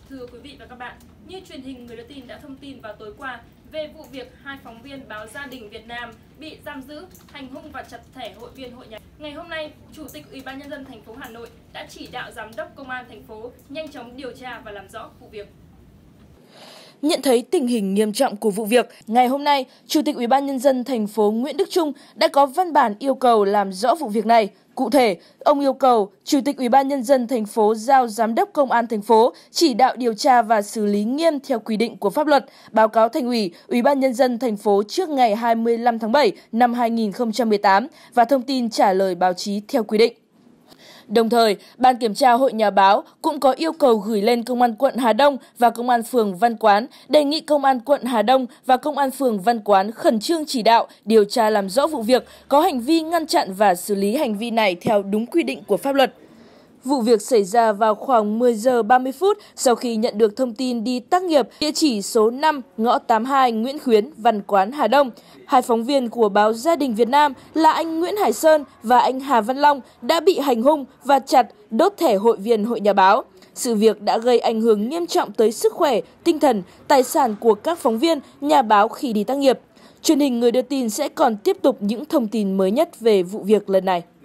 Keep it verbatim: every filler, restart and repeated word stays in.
Thưa quý vị và các bạn, như truyền hình Người Đưa Tin đã thông tin vào tối qua về vụ việc hai phóng viên báo Gia Đình Việt Nam bị giam giữ, hành hung và chặt thẻ hội viên hội nhà. Ngày hôm nay, Chủ tịch Ủy ban Nhân dân thành phố Hà Nội đã chỉ đạo Giám đốc Công an thành phố nhanh chóng điều tra và làm rõ vụ việc. Nhận thấy tình hình nghiêm trọng của vụ việc, ngày hôm nay, Chủ tịch Ủy ban Nhân dân thành phố Nguyễn Đức Chung đã có văn bản yêu cầu làm rõ vụ việc này. Cụ thể, ông yêu cầu Chủ tịch Ủy ban Nhân dân thành phố giao Giám đốc Công an thành phố chỉ đạo điều tra và xử lý nghiêm theo quy định của pháp luật, báo cáo Thành ủy, Ủy ban Nhân dân thành phố trước ngày hai mươi lăm tháng bảy năm hai nghìn không trăm mười tám và thông tin trả lời báo chí theo quy định. Đồng thời, Ban Kiểm tra Hội Nhà báo cũng có yêu cầu gửi lên Công an quận Hà Đông và Công an phường Văn Quán, đề nghị Công an quận Hà Đông và Công an phường Văn Quán khẩn trương chỉ đạo, điều tra làm rõ vụ việc, có hành vi ngăn chặn và xử lý hành vi này theo đúng quy định của pháp luật. Vụ việc xảy ra vào khoảng mười giờ ba mươi phút sau khi nhận được thông tin đi tác nghiệp địa chỉ số năm ngõ tám mươi hai Nguyễn Khuyến, Văn Quán, Hà Đông. Hai phóng viên của báo Gia Đình Việt Nam là anh Nguyễn Hải Sơn và anh Hà Văn Long đã bị hành hung và chặt, đốt thẻ hội viên Hội Nhà báo. Sự việc đã gây ảnh hưởng nghiêm trọng tới sức khỏe, tinh thần, tài sản của các phóng viên, nhà báo khi đi tác nghiệp. Truyền hình Người Đưa Tin sẽ còn tiếp tục những thông tin mới nhất về vụ việc lần này.